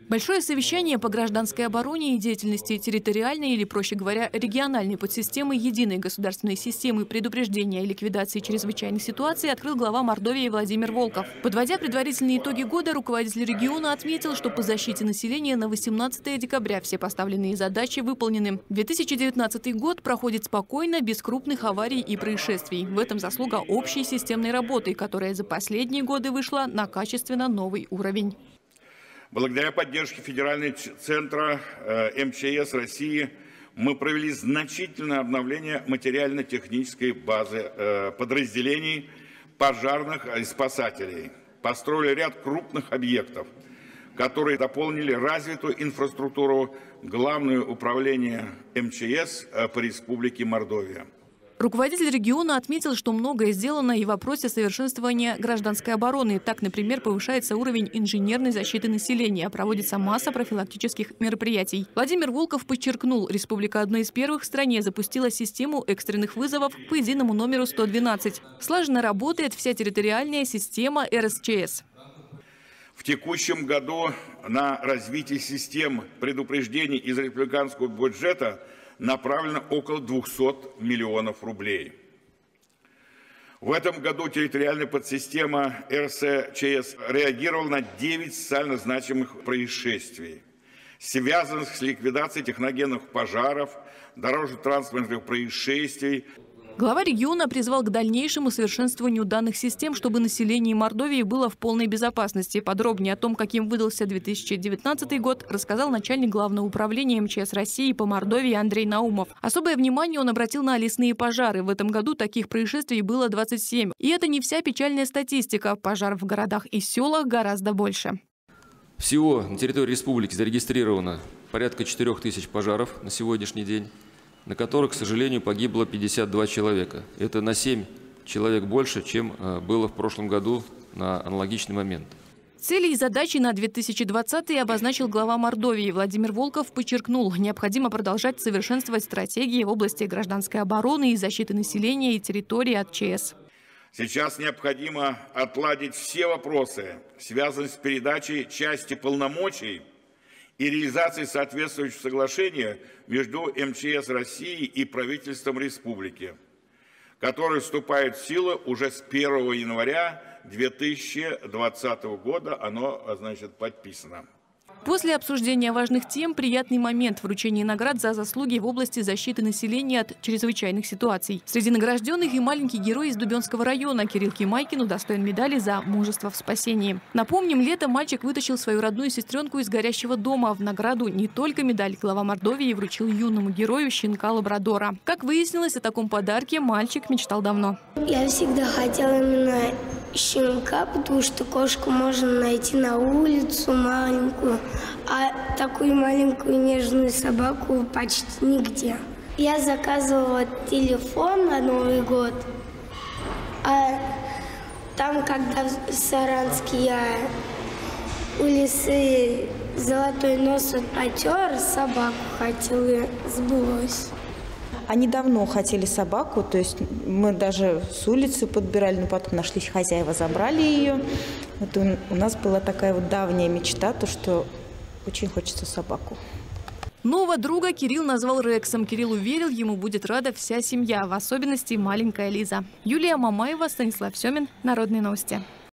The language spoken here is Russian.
Большое совещание по гражданской обороне и деятельности территориальной или, проще говоря, региональной подсистемы единой государственной системы предупреждения и ликвидации чрезвычайных ситуаций открыл глава Мордовии Владимир Волков. Подводя предварительные итоги года, руководитель региона отметил, что по защите населения на 18 декабря все поставленные задачи выполнены. 2019 год проходит спокойно, без крупных аварий и происшествий. В этом заслуга общей системной работы, которая за последние годы вышла на качественно новый уровень. Благодаря поддержке Федерального центра МЧС России мы провели значительное обновление материально-технической базы подразделений пожарных и спасателей. Построили ряд крупных объектов, которые дополнили развитую инфраструктуру Главного управления МЧС по Республике Мордовия. Руководитель региона отметил, что многое сделано и в вопросе совершенствования гражданской обороны. Так, например, повышается уровень инженерной защиты населения, проводится масса профилактических мероприятий. Владимир Волков подчеркнул, республика одной из первых в стране запустила систему экстренных вызовов по единому номеру 112. Слаженно работает вся территориальная система РСЧС. В текущем году на развитие систем предупреждений из республиканского бюджета направлено около 200 миллионов рублей. В этом году территориальная подсистема РСЧС реагировала на 9 социально значимых происшествий, связанных с ликвидацией техногенных пожаров, дорожно-транспортных происшествий. Глава региона призвал к дальнейшему совершенствованию данных систем, чтобы население Мордовии было в полной безопасности. Подробнее о том, каким выдался 2019 год, рассказал начальник Главного управления МЧС России по Мордовии Андрей Наумов. Особое внимание он обратил на лесные пожары. В этом году таких происшествий было 27. И это не вся печальная статистика. Пожаров в городах и селах гораздо больше. Всего на территории республики зарегистрировано порядка 4000 пожаров на сегодняшний день, на которых, к сожалению, погибло 52 человека. Это на 7 человек больше, чем было в прошлом году на аналогичный момент. Цели и задачи на 2020 обозначил глава Мордовии. Владимир Волков подчеркнул, необходимо продолжать совершенствовать стратегии в области гражданской обороны и защиты населения и территории от ЧС. Сейчас необходимо отладить все вопросы, связанные с передачей части полномочий и реализации соответствующего соглашения между МЧС России и правительством республики, которое вступает в силу уже с 1 января 2020 года. Оно, значит, подписано. После обсуждения важных тем приятный момент – вручения наград за заслуги в области защиты населения от чрезвычайных ситуаций. Среди награжденных и маленький герой из Дубенского района Кирилл Кимайкин удостоен медали за мужество в спасении. Напомним, летом мальчик вытащил свою родную сестренку из горящего дома. В награду не только медаль глава Мордовии вручил юному герою щенка лабрадора. Как выяснилось, о таком подарке мальчик мечтал давно. Я всегда хотела именно щенка, потому что кошку можно найти на улицу маленькую, а такую маленькую нежную собаку почти нигде. Я заказывала телефон на Новый год, а там, когда в Саранске я у лисы золотой нос потер, собаку хотела, сбылось. Они давно хотели собаку, то есть мы даже с улицы подбирали, но потом нашлись хозяева, забрали ее. Вот у нас была такая вот давняя мечта, то что очень хочется собаку. Нового друга Кирилл назвал Рексом. Кирилл уверил, ему будет рада вся семья, в особенности маленькая Лиза. Юлия Мамаева, Станислав Семин. Народные новости.